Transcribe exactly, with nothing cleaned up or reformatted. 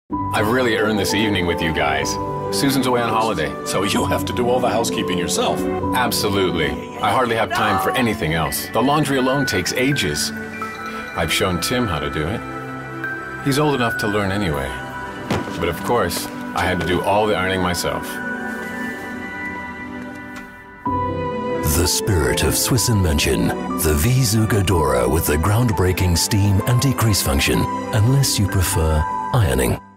I've really earned this evening with you guys. Susan's away on holiday. So you have to do all the housekeeping yourself? Absolutely. I hardly have time for anything else. The laundry alone takes ages. I've shown Tim how to do it. He's old enough to learn anyway. But of course, I had to do all the ironing myself. The spirit of Swiss invention, the V-ZUG Adora with the groundbreaking steam anti-crease function, unless you prefer ironing.